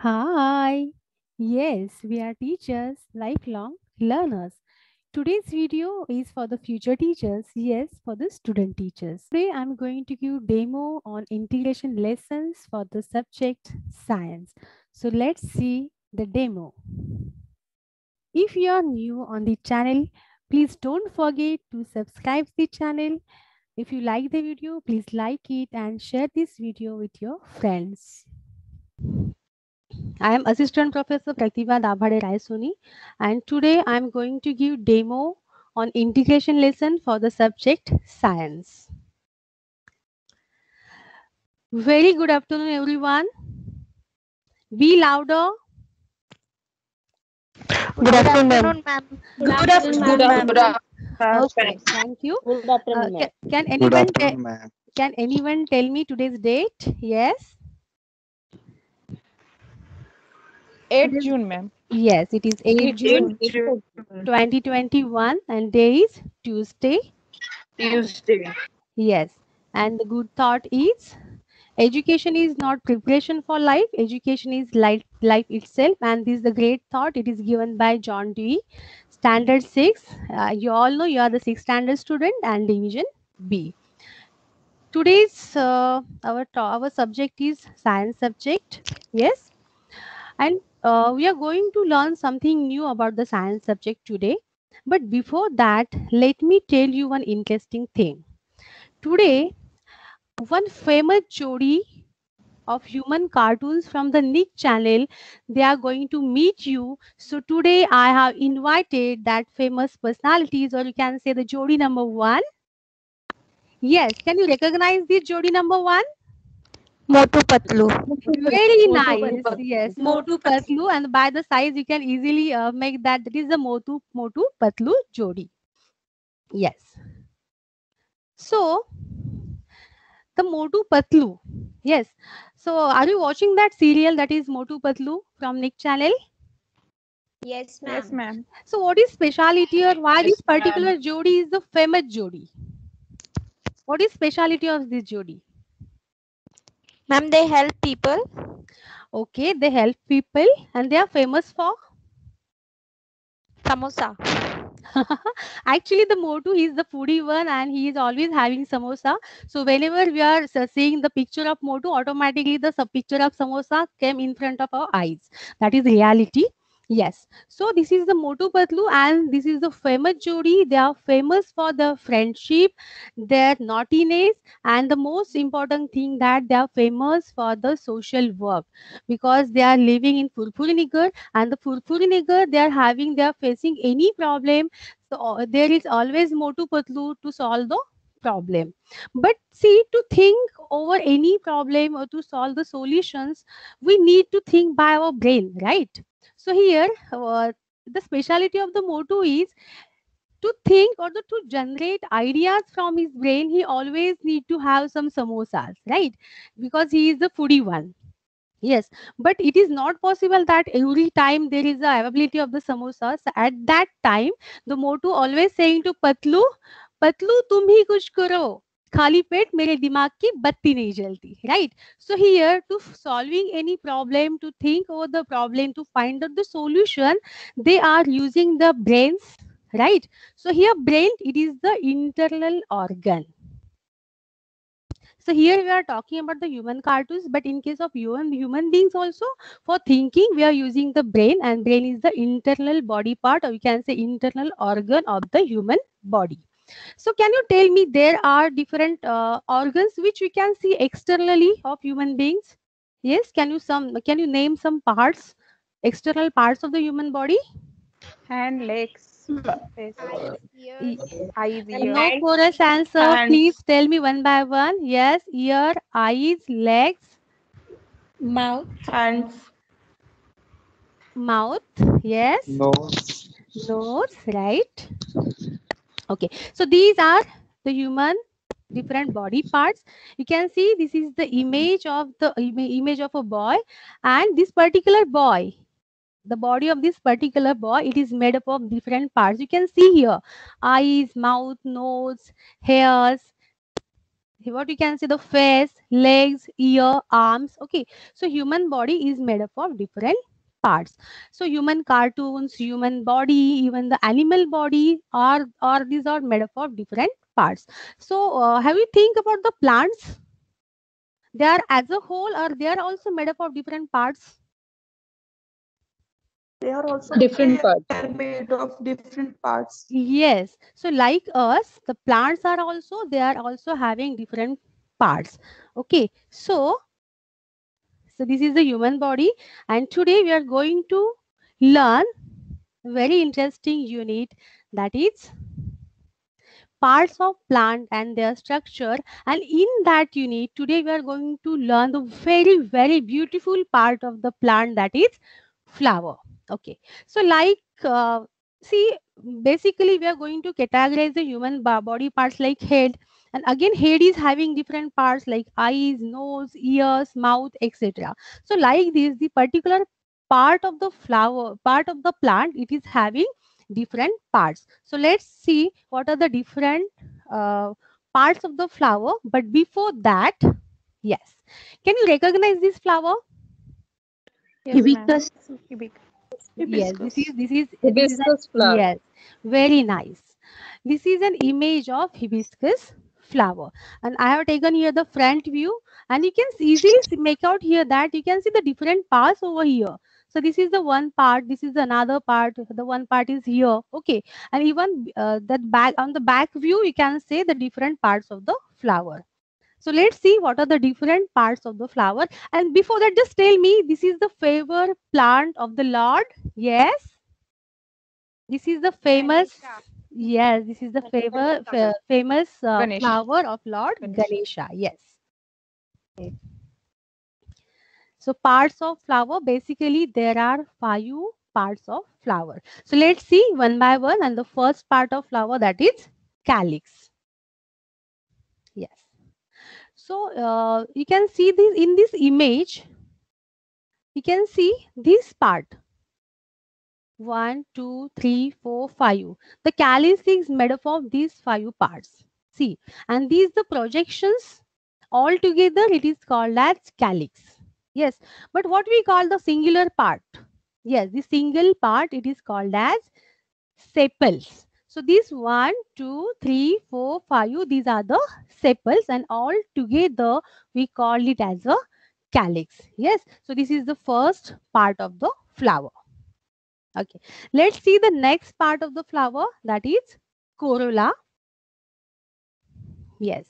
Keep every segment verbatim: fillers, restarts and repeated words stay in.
Hi. Yes, we are teachers, lifelong learners. Today's video is for the future teachers, yes, for the student teachers. Today I'm going to give demo on integration lessons for the subject science. So let's see the demo. If you are new on the channel, please don't forget to subscribe the channel. If you like the video, please like it and share this video with your friends. I am Assistant Professor Pratibha Dabhade Raisoni, and today I am going to give demo on integration lesson for the subject science. Very good afternoon, everyone. Be louder. Good afternoon, ma'am. Good afternoon, ma'am. Good afternoon. Okay, thank you. Good Uh, afternoon, can, ma'am. can Good anyone te- afternoon, ma'am. can anyone tell me today's date? Yes. eighth Today's- June, ma'am. Yes, it is eighth June twenty twenty-one, and day is Tuesday. Tuesday. Yes, and the good thought is education is not preparation for life. Education is life, life itself, and this is the great thought. It is given by John Dewey. Standard six. Uh, you all know you are the sixth standard student and division B. Today's uh, our our subject is science subject. Yes, and uh, we are going to learn something new about the science subject today. But before that, let me tell you one interesting thing. Today, one famous Jodi of human cartoons from the Nick channel, they are going to meet you. So today I have invited that famous personalities, or you can say the Jodi number one. Yes, can you recognize the Jodi number one? Motu Patlu. Very Motu nice. Patlu. Yes, Motu Patlu, and by the size you can easily uh, make that. That is the Motu Motu Patlu Jodi. Yes. So the Motu Patlu. Yes. So are you watching that serial that is Motu Patlu from Nick channel? Yes, Yes, ma'am. ma'am. So what is speciality, or why Yes, this ma'am. particular Jodi is the famous Jodi? What is speciality of this Jodi? Ma'am, they help people. Okay, they help people and they are famous for. Samosa. Actually, the Motu, he is the foodie one and he is always having samosa. So whenever we are s- seeing the picture of Motu, automatically the sub- picture of samosa came in front of our eyes. That is reality. Yes. So this is the Motu Patlu and this is the famous Jodi. They are famous for their friendship, their naughtiness, and the most important thing that they are famous for the social work, because they are living in Furfurinigar, and the Furfurinigar, they are having, they are facing any problem. So uh, there is always Motu Patlu to solve the problem. But see, to think over any problem or to solve the solutions, we need to think by our brain, right? So here, uh, the speciality of the Motu is to think or the, to generate ideas from his brain. He always need to have some samosas, right? Because he is the foodie one. Yes, but it is not possible that every time there is a availability of the samosas. At that time, the Motu always saying to Patlu, Patlu, तुम ही कुछ करो. खाली पेट मेरे दिमाग की बत्ती नहीं जलती, right? So here, to solving any problem, to think over the problem, to find out the solution, they are using the brains, right? So here, brain, it is the internal organ. So here we are talking about the human cartoons, but in case of human human beings also, for thinking we are using the brain, and brain is the internal body part, or you can say internal organ of the human body. So can you tell me, there are different uh, organs which we can see externally of human beings? Yes, can you some can you name some parts, external parts of the human body? Hand, legs, face, E- eyes, ears, No chorus answer. Please hands, tell me one by one. Yes, ear, eyes, legs, Mouth. hands, mouth. Yes, Nose, nose. Right. Okay. So these are the human different body parts. You can see this is the image of the ima- image of a boy, and this particular boy, the body of this particular boy, it is made up of different parts. You can see here eyes, mouth, nose, hairs, what you can say, the face, legs, ear, arms. Okay, so human body is made up of different parts. So human cartoons, human body, even the animal body are, or these are made up of different parts. So uh, have you think about the plants? They are as a whole, or they are also made up of different parts? They are also Different parts. they are made of different parts. Yes. So like us, the plants are also, they are also having different parts. Okay. So, so this is the human body, and today we are going to learn very interesting unit, that is parts of plant and their structure. And in that unit, today we are going to learn the very, very beautiful part of the plant, that is flower. Okay. So like, uh, see, basically we are going to categorize the human body parts like head. And again, head is having different parts like eyes, nose, ears, mouth, et cetera. So like this, the particular part of the flower, part of the plant, it is having different parts. So let's see what are the different uh, parts of the flower. But before that, yes, can you recognize this flower? Yes, ma'am. Hibiscus. Yes, this is Hibiscus. this is this is an, Hibiscus flower. yes, very nice. This is an image of hibiscus flower, and I have taken here the front view, and you can easily see- make out here that you can see the different parts over here. So this is the one part, this is another part, the one part is here. Okay, and even uh, that back on the back view, you can say the different parts of the flower. So let's see what are the different parts of the flower. And before that, just tell me, this is the favorite plant of the Lord. Yes. This is the famous. Yes, this is the favor, fa- famous uh, Ganesh. flower of Lord Ganesh. Ganesha. Yes. So parts of flower, basically there are five parts of flower. So let's see one by one. And the first part of flower, that is calyx. Yes. So uh, you can see this in this image. You can see this part. One, two, three, four, five. The calyx is made up of these five parts. See, and these the projections. All together, it is called as calyx. Yes, but what we call the singular part? Yes, the single part, it is called as sepals. So these one, two, three, four, five, these are the sepals, and all together we call it as a calyx. Yes, so this is the first part of the flower. Okay, let's see the next part of the flower, that is corolla. Yes,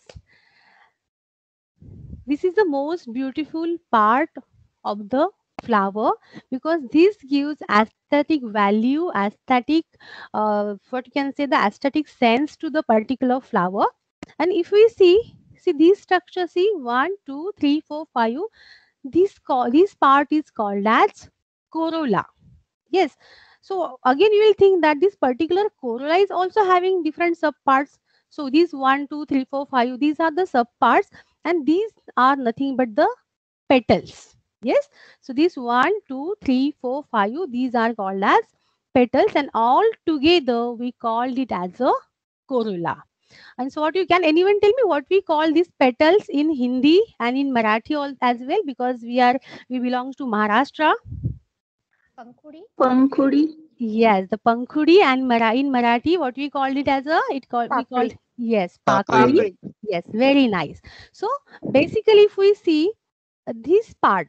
this is the most beautiful part of the flower, because this gives aesthetic value, aesthetic, uh, what you can say, the aesthetic sense to the particular flower. And if we see, see these structures, see one, two, three, four, five. This call this part is called as corolla. Yes. So again, you will think that this particular corolla is also having different subparts. So these one, two, three, four, five, these are the subparts, and these are nothing but the petals. Yes. So these one, two, three, four, five, these are called as petals, and all together we called it as a corolla. And so what you can, anyone tell me what we call these petals in Hindi and in Marathi all, as well, because we are we belong to Maharashtra. Pankhudi. Pankhudi. Yes, the pankhudi, and Mara in Marathi, what we called it as a, it called we called, Pakri. yes, Pakri. pakri. Yes, very nice. So basically, if we see uh, this part,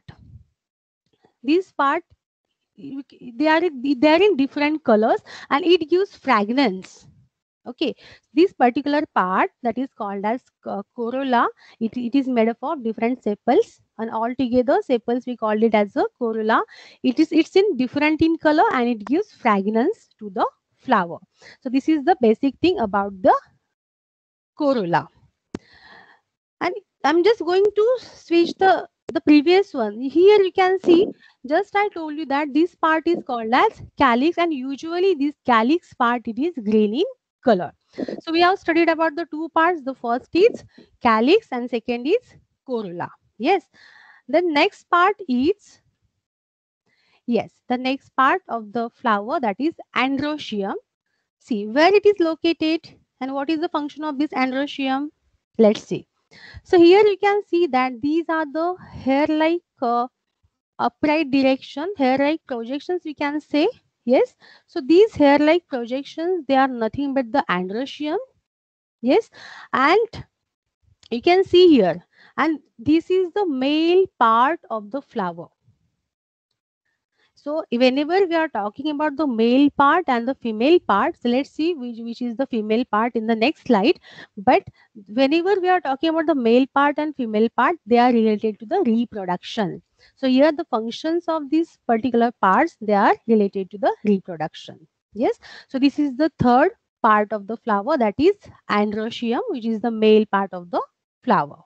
this part, you c- they are in- they are in different colors, and it gives fragrance. Okay, this particular part, that is called as uh, corolla, it, it is made up of different sepals, and altogether sepals we called it as a corolla. It is it's in different in color, and it gives fragrance to the flower. So this is the basic thing about the corolla. And I'm just going to switch the the previous one. Here you can see, just I told you that this part is called as calyx, and usually this calyx part, it is green in color. So we have studied about the two parts. The first is calyx and second is corolla. Yes. The next part is, yes, the next part of the flower, that is androecium. See where it is located and what is the function of this androecium. Let's see. So here you can see that these are the hair-like uh, upright direction, hair-like projections we can say. Yes. So these hair-like projections, they are nothing but the androecium. Yes. And you can see here, and this is the male part of the flower. So whenever we are talking about the male part and the female part, so let's see which, which is the female part in the next slide. But whenever we are talking about the male part and female part, they are related to the reproduction. So here the functions of these particular parts, they are related to the reproduction. Yes. So this is the third part of the flower, that is androecium, which is the male part of the flower.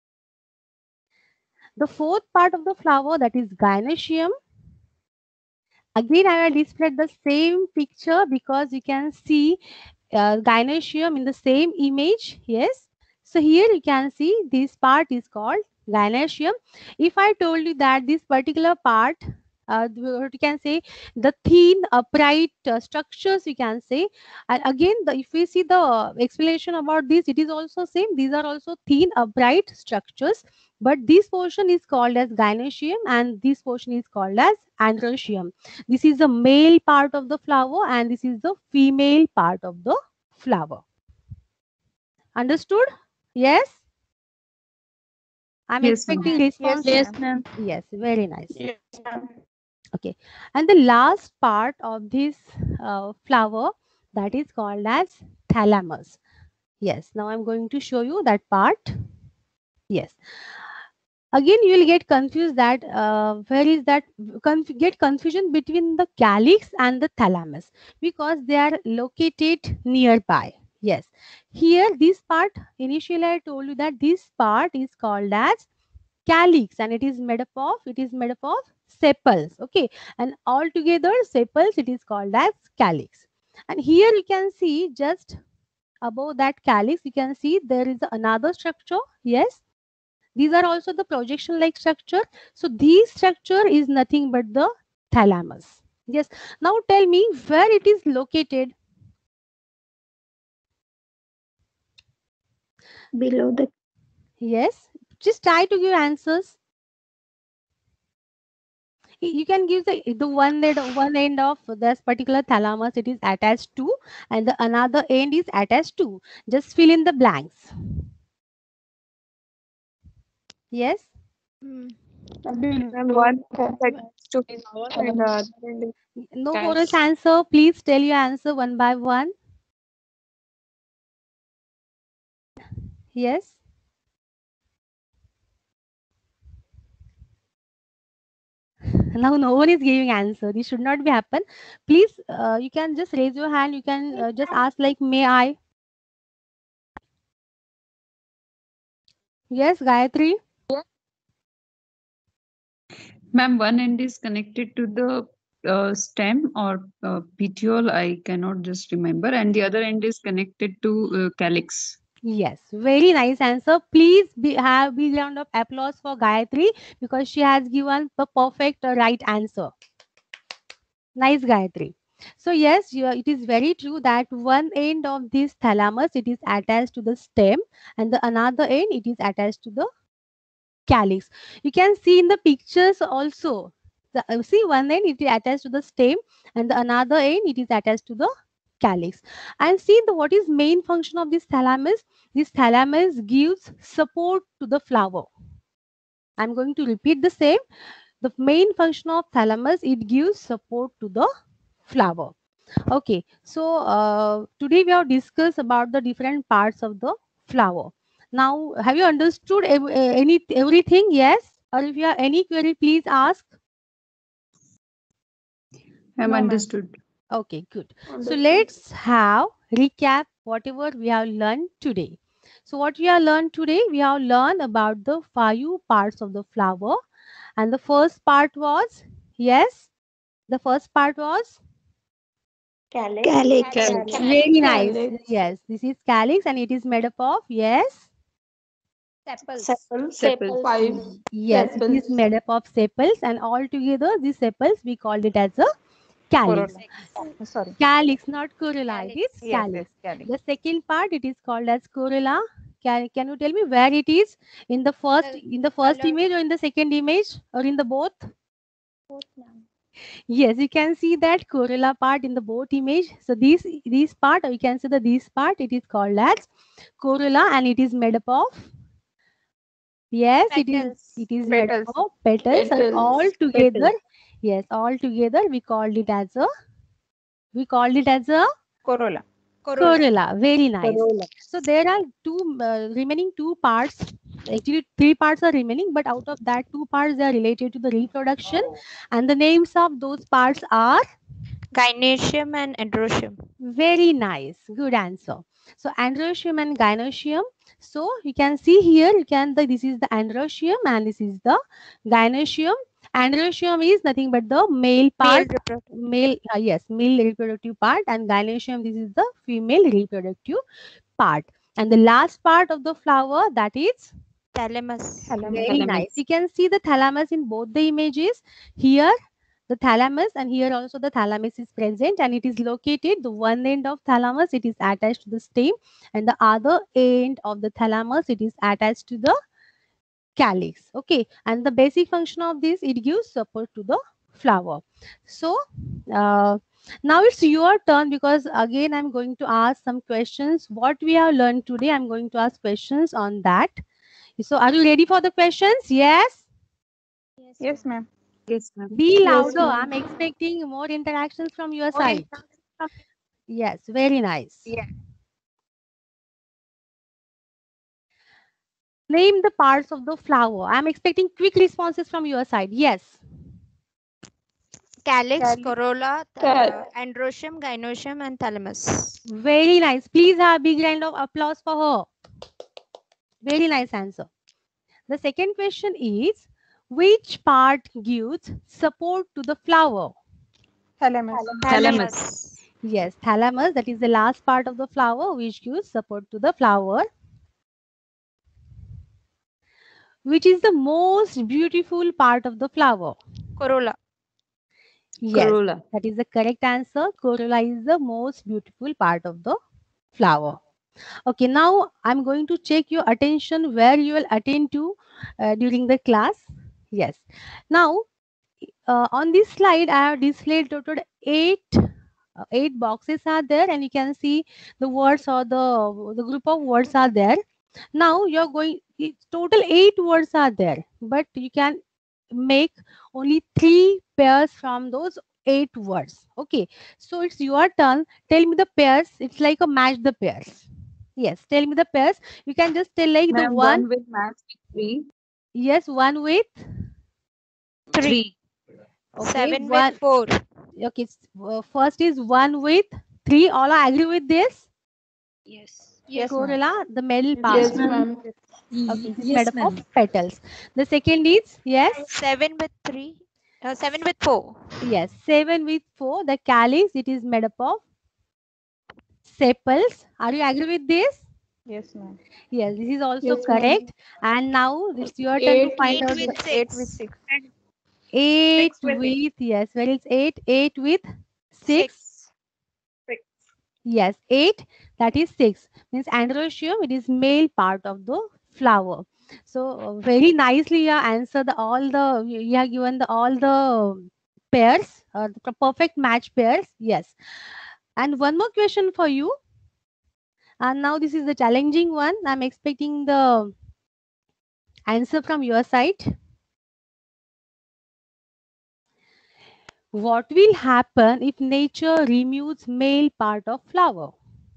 The fourth part of the flower, that is gynoecium. Again, I will display the same picture because you can see uh, gynoecium in the same image. Yes. So here you can see this part is called gynoecium. If I told you that this particular part, uh, what you can say, the thin upright uh, structures, you can say, and again, the, if we see the explanation about this, it is also same. These are also thin upright structures, but this portion is called as gynoecium and this portion is called as androecium. This is the male part of the flower and this is the female part of the flower. Understood? Yes? I'm Yes, expecting ma'am. response. Yes, ma'am. Yes, very nice. Yes, ma'am. Okay. And the last part of this uh, flower, that is called as thalamus. Yes. Now I'm going to show you that part. Yes. Again, you will get confused that uh, where is that conf get confusion between the calyx and the thalamus because they are located nearby. Yes. Here, this part, initially I told you that this part is called as calyx and it is made up of, it is made up of sepals. Okay. And altogether sepals, it is called as calyx. And here you can see just above that calyx, you can see there is another structure. Yes. These are also the projection like structure. So this structure is nothing but the thalamus. Yes. Now tell me where it is located. Below the Yes. Just try to give answers. You can give the, the one end, one end of this particular thalamus it is attached to and the another end is attached to. Just fill in the blanks. Yes. Mm. and one attached to and the other end is No attached. chorus answer. Please tell your answer one by one. Yes. Now no one is giving answer. This should not be happen. Please, uh, you can just raise your hand. You can uh, just ask like, may I? Yes, Gayatri. Ma'am, one end is connected to the uh, stem or uh, petiole, I cannot just remember, and the other end is connected to uh, calyx. Yes, very nice answer. Please be, have big round of applause for Gayatri because she has given the perfect uh, right answer. Nice, Gayatri. So yes, you, it is very true that one end of this thalamus it is attached to the stem, and the another end it is attached to the calyx. You can see in the pictures also. The, uh, see one end it is attached to the stem, and the another end it is attached to the calyx. And see the what is main function of this thalamus? This thalamus gives support to the flower. I'm going to repeat the same. The main function of thalamus, it gives support to the flower. Okay, so uh, today we have discussed about the different parts of the flower. Now, have you understood ev any everything? Yes, or if you have any query, please ask. I'm No, ma'am. understood. Okay, good. So Understood. let's have recap whatever we have learned today. So what we have learned today, we have learned about the five parts of the flower, and the first part was, yes, the first part was Calyx. Calyx. very nice. Calyx. Yes, this is calyx and it is made up of, yes, Sepals. Sepals. Sepals. Five. yes, it is Sepals. made up of sepals, and all together these sepals we called it as a calyx. Corolla. Sorry. Calyx, not corolla, it Calyx. is Yes, calyx. yes, calyx. The second part it is called as corolla. Can can you tell me where it is? In the first The in the first color. image or in the second image or in the both? Both, ma'am. Yes, you can see that corolla part in the both image. So this this part, or you can see the this part, it is called as corolla, and it is made up of, yes, it is Petals. it is made up Petals. of petals, and all Petals. together, yes, all together we called it as a we called it as a Corolla. Corolla. corolla. Very nice. Corolla. So there are two uh, remaining two parts. Actually, three parts are remaining, but out of that, two parts they are related to the reproduction, and the names of those parts are Gynoecium and androecium. very nice. Good answer. So androecium and gynoecium. So you can see here, you can the this is the androecium and this is the gynoecium. Androecium is nothing but the male Male part, reproductive. male, uh, yes, male reproductive part, and gynoecium, this is the female reproductive part. And the last part of the flower, that is Thalamus. Thalamus. very Thalamus. nice. You can see the thalamus in both the images. Here the thalamus, and here also the thalamus is present, and it is located, the one end of thalamus it is attached to the stem, and the other end of the thalamus it is attached to the calyx. Okay, and the basic function of this, it gives support to the flower. So uh, now it's your turn, because again I'm going to ask some questions. What we have learned today, I'm going to ask questions on that. So are you ready for the questions? Yes. Yes, ma'am. Yes, ma'am. Be Yes, louder. ma'am. I'm expecting more interactions from your side. Yes, very nice. Yeah. Name the parts of the flower. I'm expecting quick responses from your side. Yes. Calyx, Calyx. corolla, th- Cal- uh, androecium, gynoecium, and thalamus. Very nice. Please have a big round of applause for her. Very nice answer. The second question is, which part gives support to the flower? Thalamus. Thalamus. Yes, thalamus. That is the last part of the flower which gives support to the flower. Which is the most beautiful part of the flower? Corolla. Yes, Corolla. that is the correct answer. Corolla is the most beautiful part of the flower. Okay, now I'm going to check your attention where you will attend to uh, during the class. Yes. Now, uh, on this slide, I have displayed total eight uh, eight boxes are there, and you can see the words, or the the group of words are there. Now you're going, total eight words are there, but you can make only three pairs from those eight words. Okay, so it's your turn. Tell me the pairs. It's like a match the pairs. Yes, tell me the pairs. You can just tell like the Ma'am, one. one will match with three. Yes, one with. Three. Okay, Seven one. with four. Okay, s- uh, first is one with three. All are agree with this? Yes. Yes, ma'am. Corolla, the middle part. Yes, ma'am. Okay, it is made up of petals. The second is, yes, Seven with three. Uh, seven with four. yes, seven with four. The calyx, it is made up of sepals. Are you agree with this? Yes, ma'am. Yes, this is also Yes, ma'am. correct. And now it's your turn to Eight find Eight out with the Eight six. with six. eight Six with with, yes, where is eight? Eight with six. Six. Yes, eight, that is six. Means androecium, it is male part of the flower. So uh, very nicely you have answered the, all the, you you have given the all the pairs, uh, the perfect match pairs. Yes. And one more question for you. And now this is the challenging one. I'm expecting the answer from your side. What will happen if nature removes male part of flower?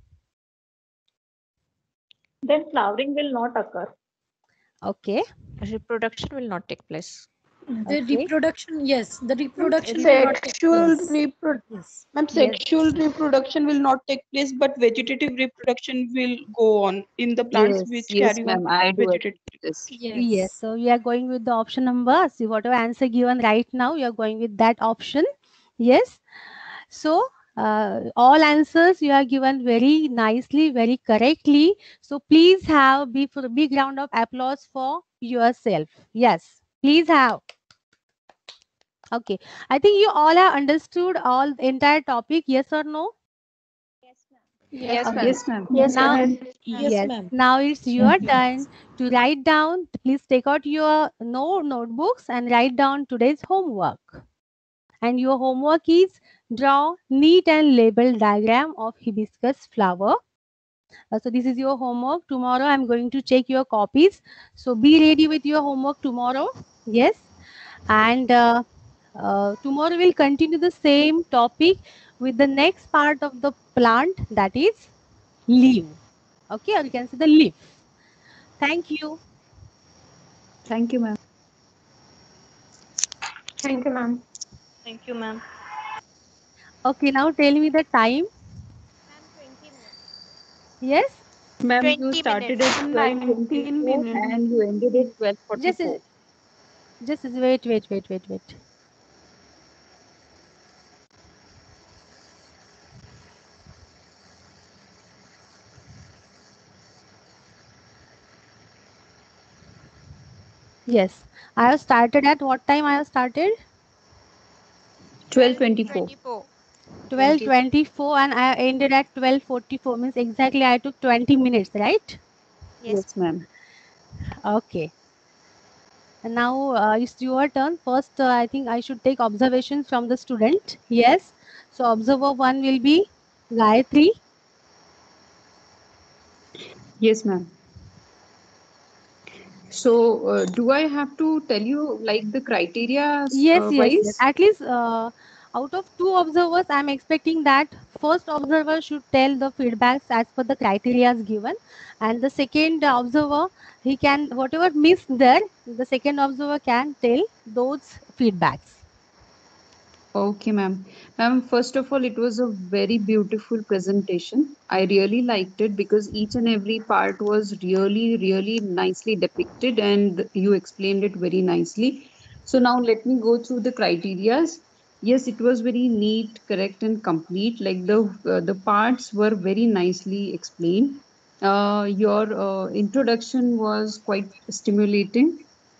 Then flowering will not occur. Okay. Reproduction will not take place. The Okay. reproduction, yes, the reproduction will not take Sexual place. repro- Yes. ma'am, Yes. sexual reproduction will not take place, but vegetative reproduction will go on in the plants Yes, which yes, carry on ma'am. I do agree vegetative. with this. Yes. Yes. So we are going with the option number. See, whatever answer given right now, you are going with that option. Yes. So uh, all answers you are given very nicely, very correctly. So please have big, big round of applause for yourself. Yes. Please have. Okay. I think you all have understood all the entire topic. Yes or no? Yes, ma'am. Yes, Okay. ma'am. Yes, ma'am. Yes, Now, ma'am. yes, Yes, ma'am. now it's your turn to write down. Please take out your no notebooks and write down today's homework. And your homework is draw neat and labeled diagram of hibiscus flower. Uh, so this is your homework. Tomorrow I'm going to check your copies. So be ready with your homework tomorrow. Yes. And uh, uh, tomorrow we'll continue the same topic with the next part of the plant, that is leaf. Okay, or you can say the leaf. Thank you. Thank you, ma'am. Thank you, ma'am. Thank you, ma'am. Okay, now tell me the time. Ma'am, twenty minutes. Yes. Ma'am, you twenty started minutes. at twelve nineteen twenty-four minutes. and you ended at twelve Just, forty-four. just wait, wait, wait, wait, wait. Yes, I have started at what time? I have started twelve twenty-four. twenty-four. twelve twenty-four and I ended at twelve forty-four. Means exactly I took twenty minutes, right? Yes. Yes, ma'am. Okay. And now uh, it's your turn. First, uh, I think I should take observations from the student. Yes. So observer one will be Gayatri. Yes, ma'am. So, uh, do I have to tell you like the criteria Yes, uh, yes, yes. wise? At least uh, out of two observers, I'm expecting that first observer should tell the feedbacks as per the criteria given, and the second observer, he can whatever missed there, the second observer can tell those feedbacks. Okay, ma'am. Ma'am, first of all, it was a very beautiful presentation. I really liked it because each and every part was really, really nicely depicted and you explained it very nicely. So now let me go through the criterias. Yes, it was very neat, correct, and complete. Like the uh, the parts were very nicely explained. Uh, your uh, introduction was quite stimulating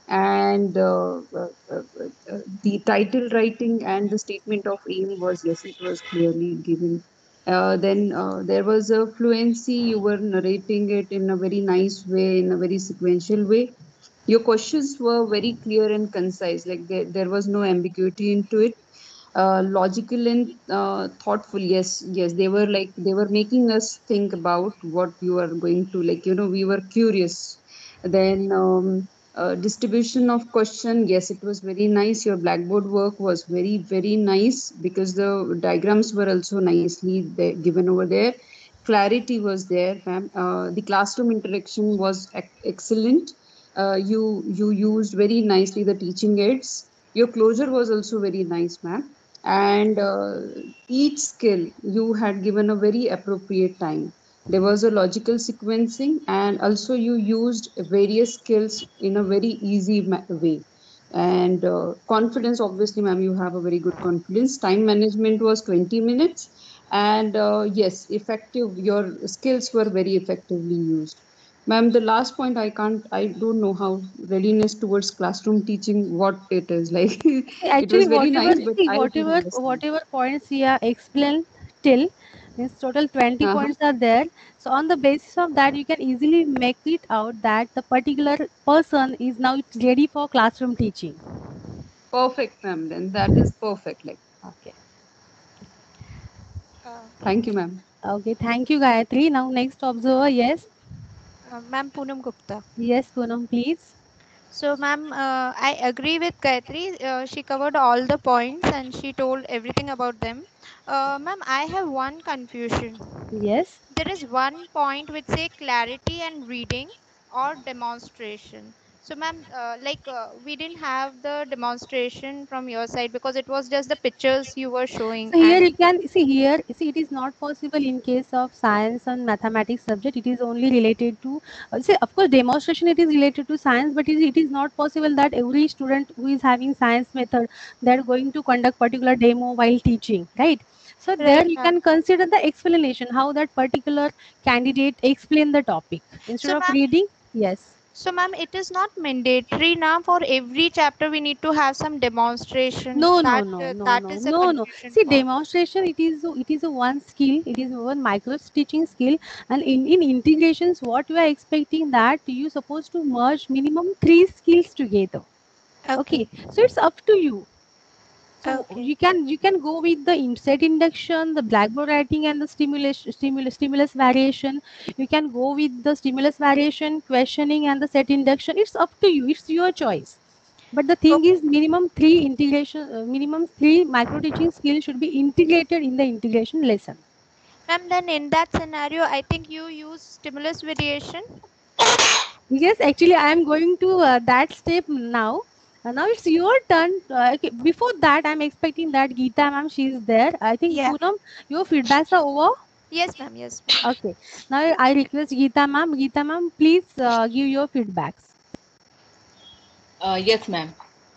and uh, uh, uh, uh, the title writing and the statement of aim was, yes, it was clearly given. Uh, then uh, there was a fluency, you were narrating it in a very nice way, in a very sequential way. Your questions were very clear and concise, like there, there was no ambiguity into it. Uh, logical and uh, thoughtful, yes, yes, they were like they were making us think about what you are going to, like, you know, we were curious. Then um, uh, distribution of question, yes, it was very nice. Your blackboard work was very, very nice because the diagrams were also nicely there, given over there. Clarity was there, ma'am. Uh, the classroom interaction was ec- excellent. Uh, you you used very nicely the teaching aids. Your closure was also very nice, ma'am. And uh, each skill you had given a very appropriate time. There was a logical sequencing, and also you used various skills in a very easy ma- way. And uh, confidence, obviously, ma'am, you have a very good confidence. Time management was twenty minutes, and uh, yes, effective, your skills were very effectively used. Ma'am, the last point, I can't, I don't know how readiness towards classroom teaching, what it is like. See, It actually, was very whatever nice, but see, I didn't whatever understand. whatever points we are explained till means total twenty Uh-huh. points are there. So on the basis of that, you can easily make it out that the particular person is now ready for classroom teaching. Perfect, ma'am. Then that is perfect. Like, Okay. Uh, thank you, ma'am. Okay. Thank you, Gayatri. Now next observer. Yes. uh, Ma'am Poonam Gupta. Yes, Poonam, please. So, ma'am, uh, I agree with Gayatri. Uh, she covered all the points and she told everything about them. Uh, ma'am, I have one confusion. Yes. There is one point which say clarity and reading or demonstration. So, ma'am, uh, like uh, we didn't have the demonstration from your side because it was just the pictures you were showing So here and you can see here, see it is not possible in case of science and mathematics subject. It is only related to, uh, see of course demonstration it is related to science, but it is, it is not possible that every student who is having science method, they are going to conduct particular demo while teaching, right? So there right, you ma'am. can consider the explanation, how that particular candidate explain the topic instead So, of ma'am, reading. Yes. So, ma'am, it is not mandatory now for every chapter we need to have some demonstration. No, no, That no, uh, no, that no, is a no, no. confusion See, for. demonstration, it is it is a one skill. It is one micro stitching skill, and in in integrations, what we are expecting that you supposed to merge minimum three skills together. Okay. Okay, so it's up to you. So Okay. you can you can go with the in- set induction, the blackboard writing, and the stimulus stimulus stimulus variation. You can go with the stimulus variation, questioning, and the set induction. It's up to you. It's your choice. But the thing is, minimum three integration, uh, minimum three micro teaching skills should be integrated in the integration lesson. Ma'am, then in that scenario, I think you use stimulus variation. Yes, actually, I am going to uh, that step now. Uh, now it's your turn. Uh, okay, before that, I'm expecting that Geeta ma'am, she is there. I think Yeah. Poonam, your feedbacks are over. Yes, ma'am. Yes, ma'am. Okay. Now I request Geeta ma'am. Geeta ma'am, please uh, give your feedbacks. Uh, yes, ma'am.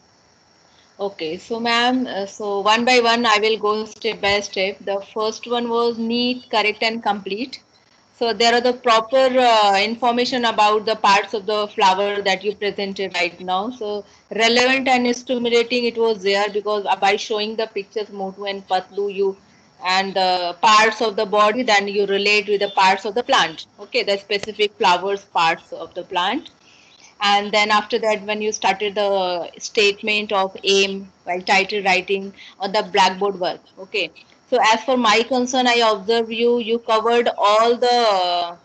Okay, so ma'am, uh, so one by one, I will go step by step. The first one was neat, correct, and complete. So there are the proper uh, information about the parts of the flower that you presented right now. So relevant and stimulating it was there because uh, by showing the pictures Motu and Patlu, you and the parts of the body, then you relate with the parts of the plant. Okay, the specific flowers parts of the plant. And then after that, when you started the statement of aim while title writing on the blackboard work. Okay. So as for my concern, I observe you, you covered all the uh,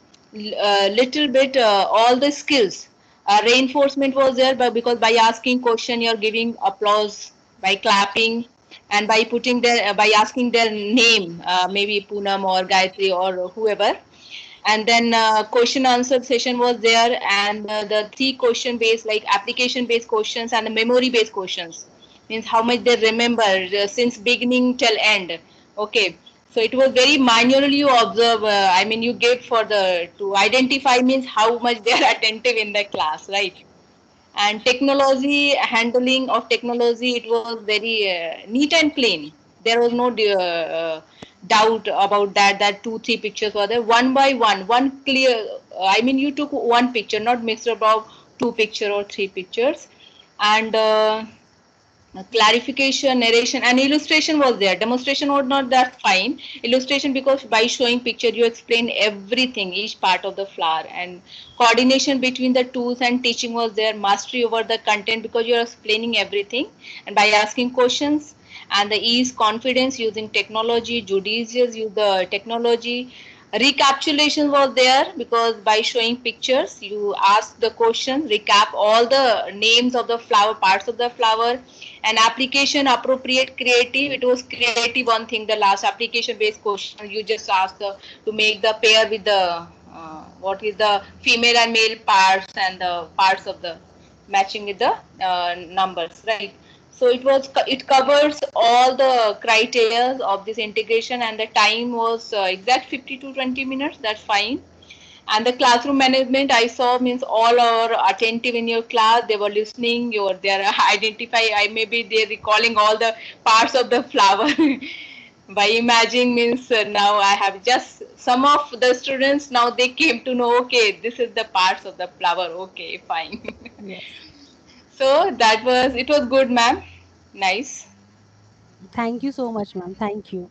little bit, uh, all the skills. Uh, reinforcement was there, but because by asking question, you're giving applause by clapping and by putting their, uh, by asking their name, uh, maybe Poonam or Gayatri or whoever, and then uh, question answer session was there, and uh, the three question based like application based questions and the memory based questions means how much they remember uh, since beginning till end. Okay, so it was very manually you observe, uh, I mean you give for the to identify means how much they are attentive in the class, right? And technology handling of technology, it was very uh, neat and plain. There was no uh, uh, doubt about that that two three pictures were there one by one, one clear, uh, I mean you took one picture, not mixed about two picture or three pictures. And uh, uh, clarification, narration, and illustration was there. Demonstration was not that fine. Illustration because by showing picture you explain everything, each part of the flower, and coordination between the tools and teaching was there. Mastery over the content because you are explaining everything, and by asking questions, and the ease, confidence using technology, judicious use the technology. Recapitulation was there because by showing pictures you ask the question, recap all the names of the flower, parts of the flower. And application appropriate creative, it was creative one thing, the last application based question you just asked the, to make the pair with the uh, what is the female and male parts and the parts of the matching with the uh, numbers, right? So it was it covers all the criteria of this integration, and the time was uh, exact fifty to twenty minutes, that's fine. And the classroom management I saw means all are attentive in your class, they were listening, you were there identify, I maybe they're recalling all the parts of the flower by imagining means uh, now I have just some of the students now they came to know, okay, this is the parts of the flower, okay, fine. Yes. So that was, it was good, ma'am. Nice. Thank you so much, ma'am. Thank you.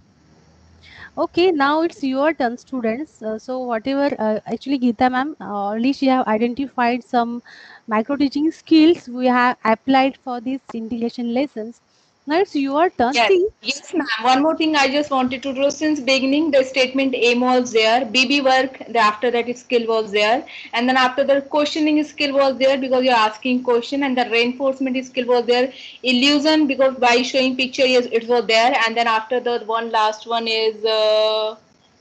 Okay, now it's your turn, students. Uh, so whatever, uh, actually, Geeta ma'am, uh, already she have identified some micro teaching skills we have applied for these integration lessons. Now it's your turn. Yes, See, yes, ma'am. One more thing I just wanted to do since beginning, the statement aim was there, B B work, the after that skill was there, and then after the questioning skill was there because you're asking question, and the reinforcement skill was there, illusion because by showing picture, yes, it was there, and then after the one last one is, uh,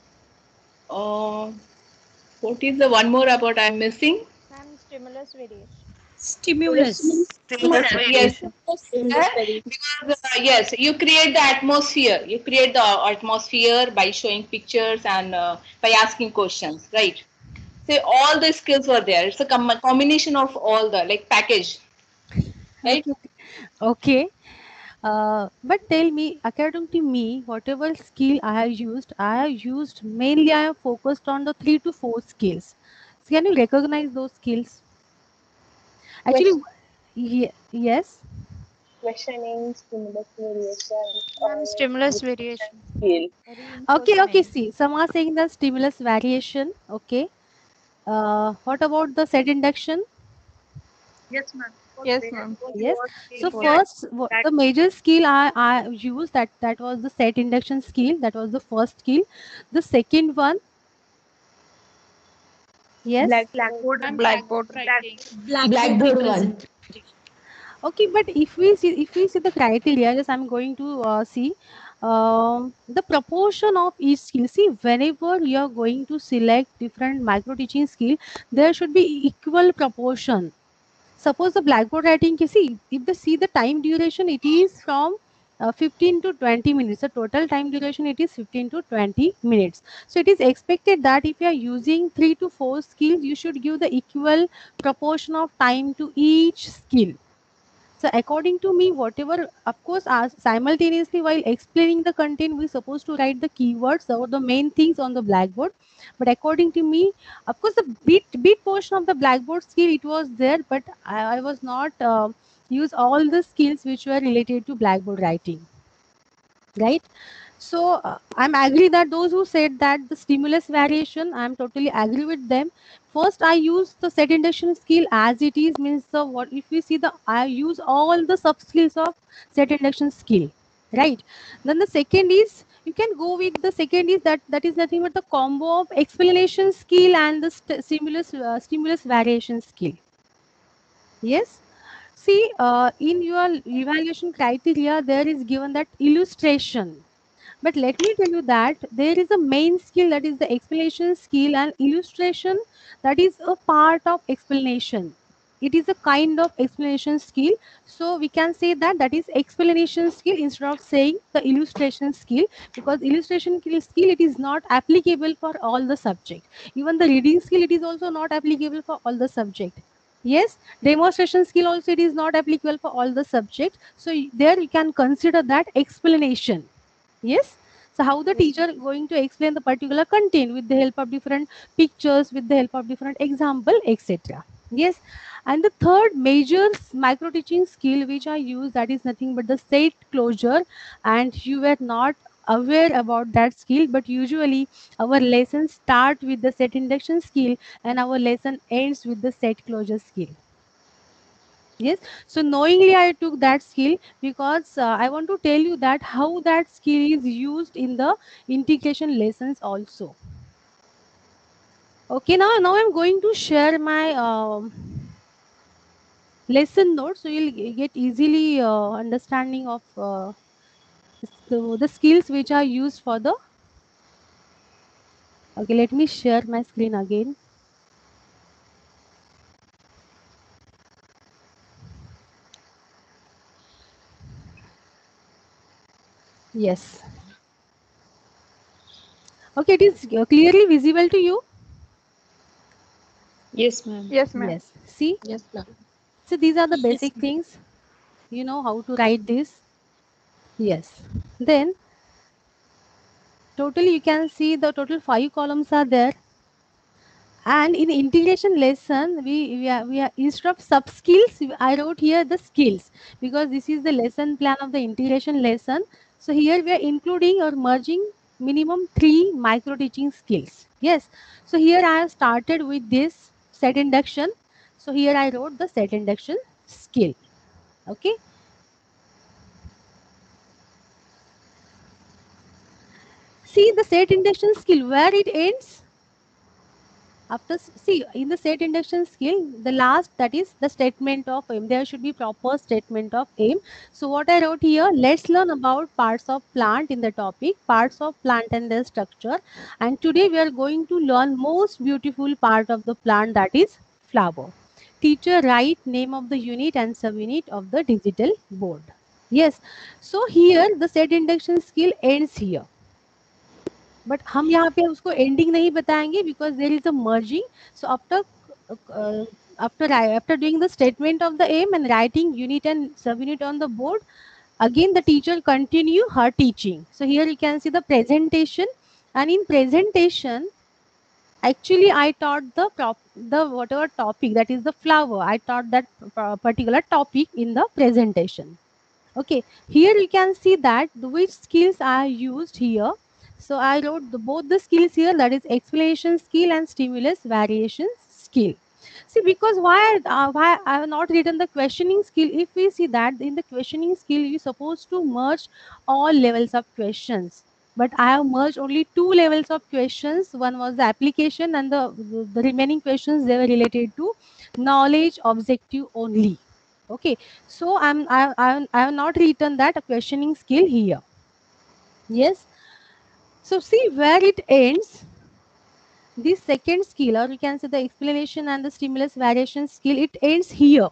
uh, what is the one more about I'm missing? Ma'am, stimulus variation. Stimulus. Yes, because uh, yes, you create the atmosphere. You create the atmosphere by showing pictures and uh, by asking questions, right? So all the skills were there. It's a com- combination of all the like package, right? okay, okay. Uh, but tell me, according to me, whatever skill I have used, I have used mainly. I have focused on the three to four skills. So can you recognize those skills? Actually, ye- yes. Questioning, stimulus variation, Ma'am, uh, stimulus reinforcement variation. skill. Okay, okay. Reinforcement. See, some are saying the stimulus variation. Okay. Uh, what about the set induction? Yes, ma'am. Yes, ma'am. Yes. So Yeah, first, wha- the major skill I, I used that that was the set induction skill. That was the first skill. The second one, yes. Blackboard Ma'am, writing. blackboard writing. Blackboard representing. Okay, but if we see if we see the criteria, just I'm going to uh, see um, the proportion of each skill. See, whenever you are going to select different micro teaching skill, there should be equal proportion. Suppose the blackboard writing, you see, if they see the time duration, it is from uh, fifteen to twenty minutes. The total time duration, it is fifteen to twenty minutes. So it is expected that if you are using three to four skills, you should give the equal proportion of time to each skill. So according to me, whatever, of course, as simultaneously while explaining the content, we're supposed to write the keywords or the main things on the blackboard. But according to me, of course, the bit bit portion of the blackboard skill it was there, but I, I was not uh, use all the skills which were related to blackboard writing, right? So uh, I'm agree that those who said that the stimulus variation, I'm totally agree with them. First, I use the set induction skill as it is, means the what if we see the I use all the sub skills of set induction skill, right? Then the second is you can go with the second is that that is nothing but the combo of explanation skill and the st- stimulus uh, stimulus variation skill. Yes. See, uh, in your evaluation criteria, there is given that illustration. But let me tell you that there is a main skill, that is the explanation skill, and illustration, that is a part of explanation. It is a kind of explanation skill. So we can say that that is explanation skill instead of saying the illustration skill, because illustration skill skill, it is not applicable for all the subject. Even the reading skill, it is also not applicable for all the subject. Yes, demonstration skill also, it is not applicable for all the subject. So y- there you can consider that explanation. Yes. So how the teacher going to explain the particular content with the help of different pictures, with the help of different example, et cetera. Yes. And the third major micro teaching skill which I use, that is nothing but the set closure. And you were not aware about that skill, but usually our lessons start with the set induction skill and our lesson ends with the set closure skill. Yes. So knowingly I took that skill because uh, I want to tell you that how that skill is used in the integration lessons also. Okay, now now I'm going to share my um, lesson notes, so you'll g- get easily uh, understanding of uh, the, the skills which are used for the. Okay, let me share my screen again. Yes. Okay, it is uh, clearly visible to you. Yes, ma'am. Yes, ma'am. Yes. See, Yes, ma'am. so these are the basic things. You know how to write this. Yes. Then totally you can see the total five columns are there. And in integration lesson, we, we are, we are instead of sub skills, I wrote here the skills, because this is the lesson plan of the integration lesson. So here we are including or merging minimum three micro teaching skills. Yes. So here I have started with this set induction. So here I wrote the set induction skill. Okay. See the set induction skill where it ends. After see in the set induction skill, the last, that is the statement of aim, there should be proper statement of aim. So what I wrote here, let's learn about parts of plant in the topic parts of plant and their structure. And today we are going to learn most beautiful part of the plant, that is flower. Teacher write name of the unit and subunit of the digital board. Yes. So here the set induction skill ends here, but हम यहाँ पे उसको ending नहीं बताएंगे because there is a merging. So after uh, after after doing the statement of the aim and writing unit and subunit on the board, again the teacher continue her teaching. So here you can see the presentation, and in presentation actually I taught the prop the whatever topic, that is the flower, I taught that uh, particular topic in the presentation. Okay, here you can see that the which skills are used here. So I wrote the, both the skills here, that is explanation skill and stimulus variation skill. See, because why uh, why I have not written the questioning skill? If we see that in the questioning skill, you supposed to merge all levels of questions, but I have merged only two levels of questions. One was the application, and the the remaining questions, they were related to knowledge objective only. Okay, so I'm I, I, I have not written that a questioning skill here. Yes. So see where it ends. This second skill, or you can say the explanation and the stimulus variation skill, it ends here.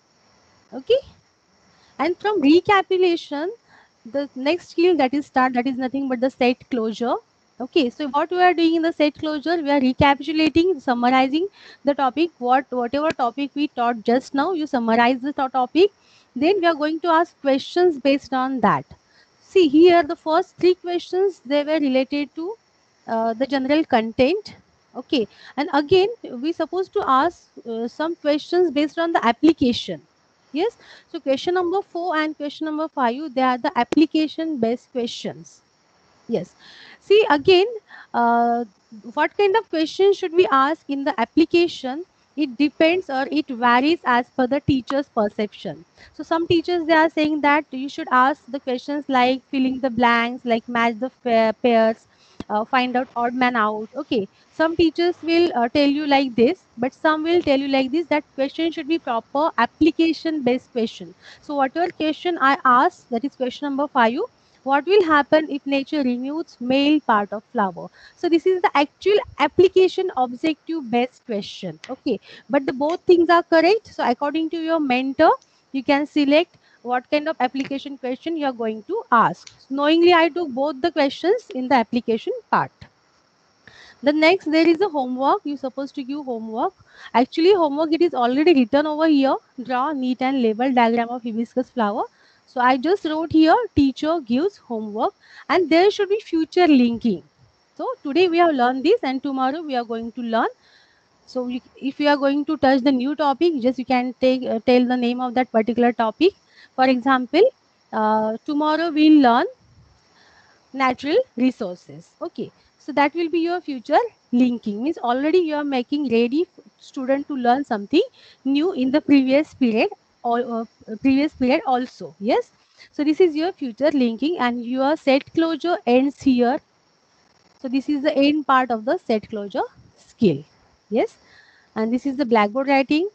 Okay. And from recapitulation, the next skill that is start, that is nothing but the set closure. Okay, so what we are doing in the set closure, we are recapitulating, summarizing the topic, what whatever topic we taught just now, you summarize the to- topic, then we are going to ask questions based on that. See here, the first three questions, they were related to uh, the general content. Okay, and again we supposed to ask uh, some questions based on the application. Yes, so question number four and question number five, they are the application based questions. Yes. See again, uh, what kind of questions should we ask in the application? It depends or it varies as per the teacher's perception. So some teachers, they are saying that you should ask the questions like filling the blanks, like match the pair, pairs, uh, find out odd man out. Okay. Some teachers will uh, tell you like this, but some will tell you like this, that question should be proper application based question. So whatever question I ask, that is question number five, what will happen if nature removes male part of flower? So this is the actual application objective based question. Okay, but the both things are correct. So according to your mentor, you can select what kind of application question you are going to ask. Knowingly, I do both the questions in the application part. The next, there is a homework. You're supposed to give homework. Actually, homework, it is already written over here. Draw neat and label diagram of hibiscus flower. So I just wrote here, teacher gives homework, and there should be future linking. So today we have learned this, and tomorrow we are going to learn. So you, if you are going to touch the new topic, just you can take uh, tell the name of that particular topic. For example, uh, tomorrow we'll learn natural resources. Okay, so that will be your future linking, means already you are making ready student to learn something new in the previous period or uh, previous period also. Yes, so this is your future linking, and your set closure ends here. So this is the end part of the set closure skill. Yes, and this is the blackboard writing.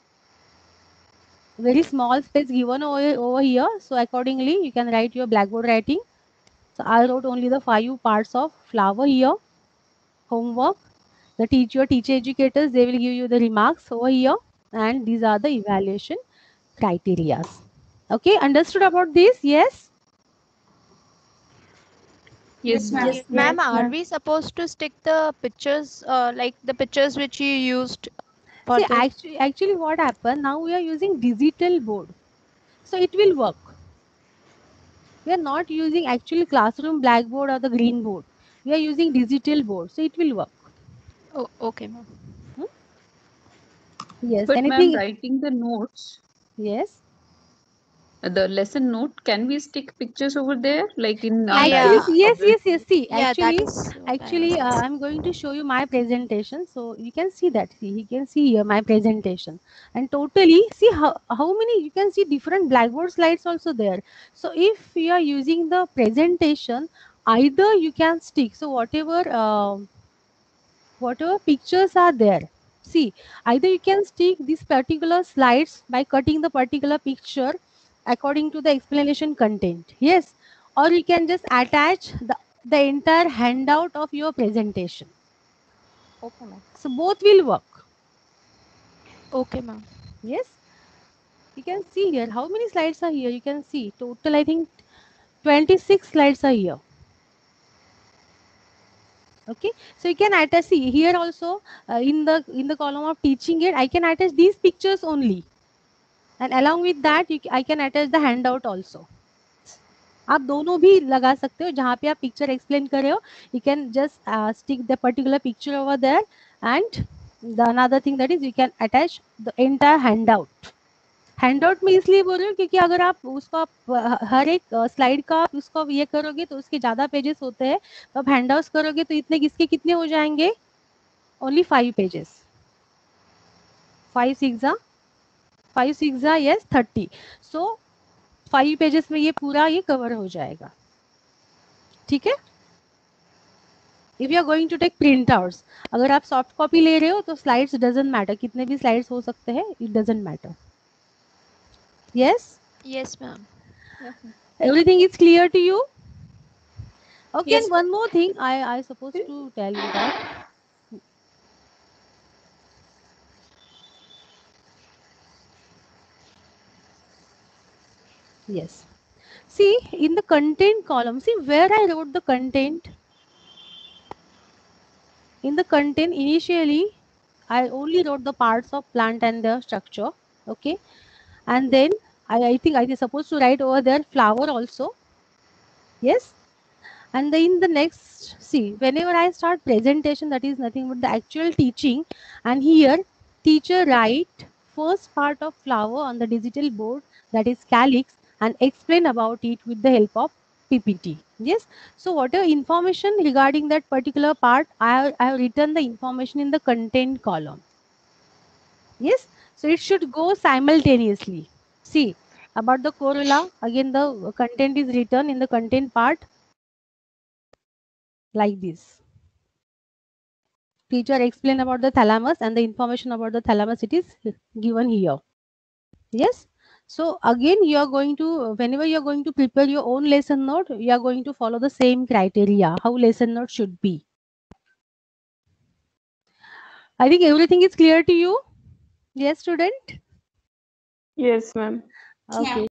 Very small space given over, over here, so accordingly you can write your blackboard writing. So I wrote only the five parts of flower here. Homework, the teacher, teacher educators, they will give you the remarks over here, and these are the evaluation criteria. Okay, understood about this? Yes. Yes, ma'am. Yes, Ma'am, ma'am. are we supposed to stick the pictures, uh, like the pictures which you used for See, this? actually, actually, what happened now? We are using digital board, so it will work. We are not using actual classroom blackboard or the green board. We are using digital board, so it will work. Oh, okay, ma'am. Hmm? Yes. But ma'am, Anything? writing the notes, Yes. the lesson note, can we stick pictures over there, like in uh, Actually, Yeah, diagram? yes, yes, yes. Obviously. See, yeah, that actually, is what I was actually, uh, asking. I'm going to show you my presentation, so you can see that. See, you can see here my presentation, and totally see how how many you can see different blackboard slides also there. So if you are using the presentation, either you can stick. So whatever uh, whatever pictures are there. See, either you can stick these particular slides by cutting the particular picture according to the explanation content. Yes, or you can just attach the, the entire handout of your presentation. Okay, ma'am. So both will work. Okay, ma'am. Yes, you can see here how many slides are here. You can see total, I think twenty-six slides are here. Okay, so you can attach, see here also uh, in the in the column of teaching aid, I can attach these pictures only, and along with that you, I can attach the handout also. आप दोनों भी लगा सकते हो, जहाँ पे आप picture explain कर रहे हो, you can just uh, stick the particular picture over there, and the another thing that is you can attach the entire handout. Handout में इसलिए बोल रही हूँ क्योंकि अगर आप उसको आप हर एक स्लाइड का आप उसको ये करोगे तो उसके ज्यादा पेजेस होते हैं, तो आप हैंडआउट्स करोगे तो इतने किसके कितने हो जाएंगे, only five pages, five six five six yes thirty, so five pages में ये पूरा ये कवर हो जाएगा, ठीक है। If you are going to take printouts, अगर आप सॉफ्ट कॉपी ले रहे हो तो स्लाइड्स डजंट मैटर, कितने भी स्लाइड्स हो सकते हैं, it doesn't matter. Yes? Yes, ma'am. Everything is clear to you? Okay, Yes, and one more thing I, I supposed to tell you that. Yes. See, in the content column, see where I wrote the content. In the content, initially, I only wrote the parts of plant and their structure. Okay. And then I, I think I was supposed to write over there flower also. Yes. And then in the next, see, whenever I start presentation, that is nothing but the actual teaching. And here, teacher write first part of flower on the digital board, that is calyx, and explain about it with the help of P P T. Yes. So whatever information regarding that particular part, I have, I have written the information in the content column. Yes. So it should go simultaneously. See, about the corolla, again the content is written in the content part like this. Teacher explain about the thalamus, and the information about the thalamus it is given here. Yes. So again you are going to, whenever you are going to prepare your own lesson note, you are going to follow the same criteria how lesson note should be. I think everything is clear to you. Yes, student? Yes, ma'am. Okay.